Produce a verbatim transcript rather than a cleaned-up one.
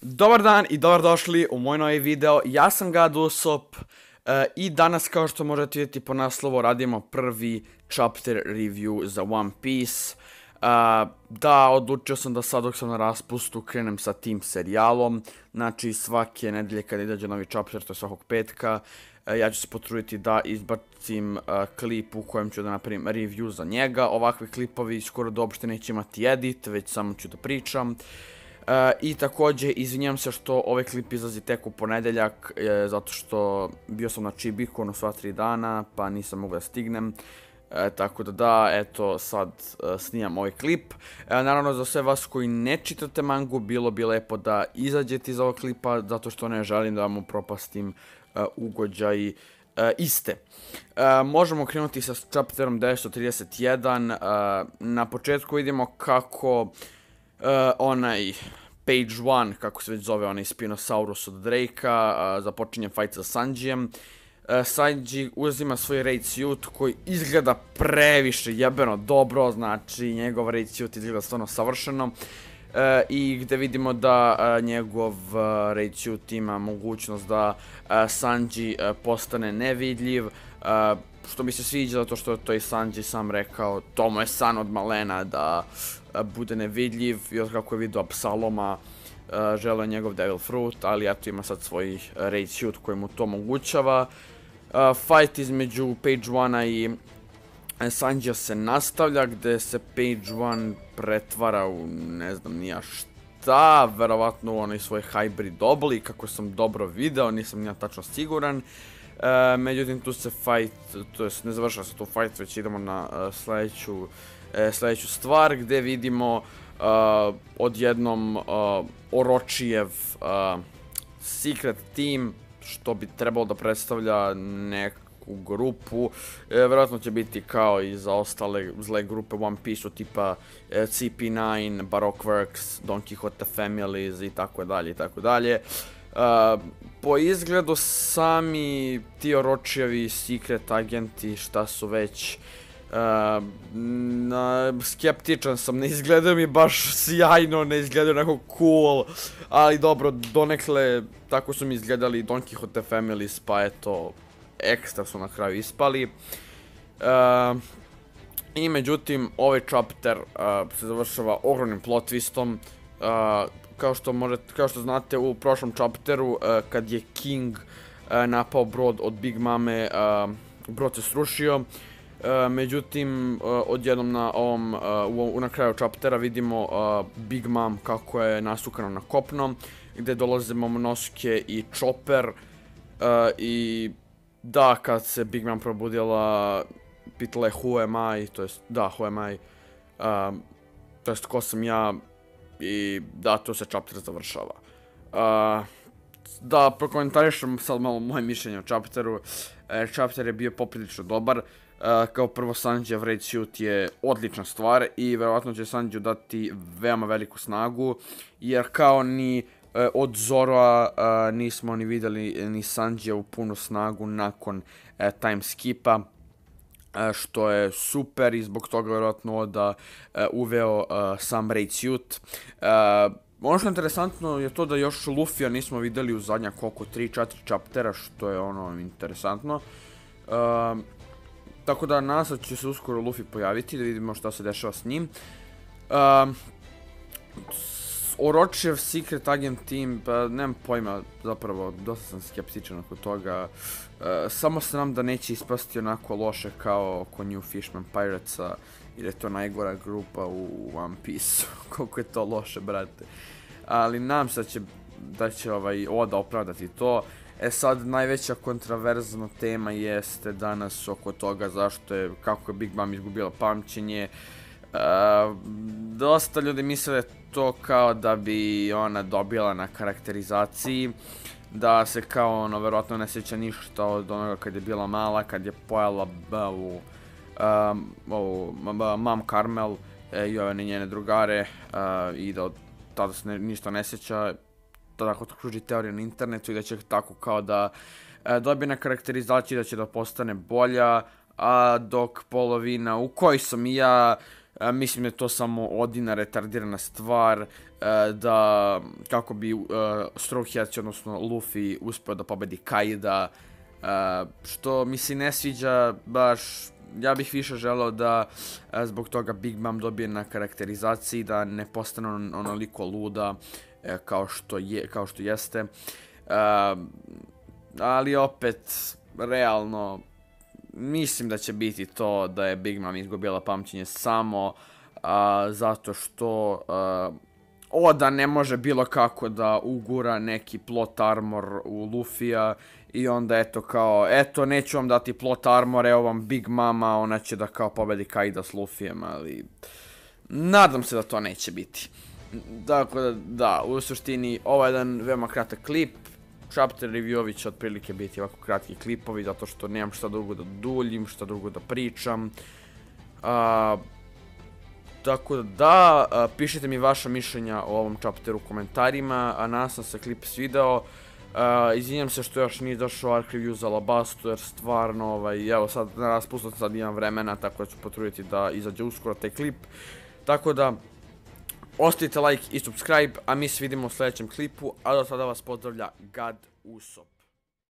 Dobar dan i dobrodošli u moj novi video, ja sam Gad Usop i danas, kao što možete vidjeti po naslovu, radimo prvi chapter review za One Piece. Da, odlučio sam da sad dok sam na raspustu krenem sa tim serijalom, znači svake nedelje kad izađe novi chapter, to je svakog petka, ja ću se potruditi da izbacim klip u kojem ću da napravim review za njega. Ovakvi klipovi skoro da uopšte neće imati edit, već samo ću da pričam. I također izvinjam se što ovaj klip izlazi tek u ponedeljak, zato što bio sam na Čibikonu sva tri dana pa nisam mogao da stignem. Tako da da, eto sad snimam ovaj klip. Naravno za sve vas koji ne čitate mangu, bilo bi lepo da izađete iz ovog klipa, zato što ne želim da vam upropastim ugođaj iste. Možemo krenuti sa chapterom devetsto trideset jedan. Na početku vidimo kako onaj Page one, kako se već zove onaj Spinosaurus od Drakea, započinje fight sa Sanjijem. Sanji uzima svoj raid suit koji izgleda previše jebeno dobro, znači njegov raid suit izgleda stvarno savršeno. I gdje vidimo da njegov raid suit ima mogućnost da Sanji postane nevidljiv, što mi se sviđa zato što to je Sanji sam rekao, to mu je san od malena da bude nevidljiv, i od kako je vidio Absaloma želeo njegov Devil Fruit, ali eto ima sad svoj raid suit koji mu to omogućava. Fight između Page one i Sanjija se nastavlja, gdje se Page one pretvara u ne znam nija šta, verovatno u onaj svoj hybrid oblik, kako sam dobro video, nisam nija tačno siguran. Međutim tu se fight, to jest ne završava se tu fight, već idemo na sljedeću sljedeću stvar gdje vidimo odjednom Orochijev secret team, što bi trebalo da predstavlja neku grupu, vjerojatno će biti kao i za ostale zle grupe One Piece-u tipa C P nine, Baroque Works, Don Quixote Families i tako dalje i tako dalje. Po izgledu sami ti Orochijevi secret agenti, šta su već, skeptičan sam, ne izgledaju mi baš sjajno, ne izgledaju neko cool, ali dobro, donekle tako su mi izgledali Don Quixote Families, pa eto, ekstra su na kraju ispali. I međutim, ovaj chapter se završava ogromnim plot twistom. Kao što, možete, kao što znate, u prošlom chapteru, kad je King napao brod od Big Mame, brod se srušio. Međutim, odjednom na ovom, na kraju chaptera vidimo Big Mom kako je nasukano na kopno, gdje dolaze Momonosuke i Chopper. I da, kad se Big Mom probudila, pitala je who am I, to jest, da, who am I, to jest, ko sam ja. I da, tu se chapter završava. Da, prokomentarišem sad malo moje mišljenje o chapteru. Chapter je bio poprilično dobar. Kao prvo, Sanjijev raid suit je odlična stvar i verovatno će Sanjiju dati veoma veliku snagu, jer kao ni od Zoroa nismo ni vidjeli ni Sanjijevu punu snagu nakon time skipa, što je super i zbog toga vjerojatno Oda uveo sam raid suit. Ono što je interesantno je to da još Luffija nismo vidjeli u zadnja koliko tri četiri chaptera, što je ono interesantno. Tako da nadam se da će se uskoro Luffy pojaviti, da vidimo šta se dešava s njim. Orochijev secret agent team, pa nemam pojma, zapravo dosta sam skeptičan oko toga. Samo se nam da neće ispasti onako loše kao oko New Fishman Piratesa, jer je to najgora grupa u One Piece-u. Koliko je to loše, brate. Ali nadam se da će, da će ovaj Oda opravdati to. E sad, najveća kontraverzna tema jeste danas oko toga zašto je, kako je Big Mom izgubila pamćenje. Dosta ljudi misle da je to kao da bi ona dobila na karakterizaciji, da se kao ono verovatno ne sjeća ništa od onoga kad je bila mala, kad je pojela ovu Mam Carmel i ove njene drugare, i da od tada se ništa ne sjeća. Tako kruži teorija na internetu i da će tako kao da dobije na karakterizaciji, da će da postane bolja, a dok polovina u kojoj sam i ja Uh, mislim da je to samo Odina retardirana stvar, uh, da kako bi uh, Straw Hats, odnosno Luffy, uspio da pobedi Kaida, uh, što mi se ne sviđa baš. Ja bih više želeo da uh, zbog toga Big Mom dobije na karakterizaciji, da ne postane on, onoliko luda uh, kao, što je, kao što jeste. Uh, ali opet, realno, mislim da će biti to da je Big Mom izgubila pamćenje samo uh, zato što uh, Oda ne može bilo kako da ugura neki plot armor u Luffy-a i onda eto kao, eto neću vam dati plot armor, evo vam Big Mama, ona će da kao pobedi Kaida s Luffy-em, ali nadam se da to neće biti. Dakle, da, u suštini ovo je jedan veoma kratak klip. Chapter review-ovi će otprilike biti ovako kratki klipovi, zato što nemam šta drugo da duljim, šta drugo da pričam. Uh, tako da, da, uh, pišite mi vaša mišljenja o ovom chapteru u komentarima, a nadam sam se klip svideo. Uh, izvinjam se što još nije došao arc review za Alabastu, jer stvarno, ovaj, evo sad na raspustu sad imam vremena, tako da ću potruditi da izađe uskoro taj klip. Tako da, ostavite like i subscribe, a mi se vidimo u sljedećem klipu, a do tada vas pozdravlja God Usopp.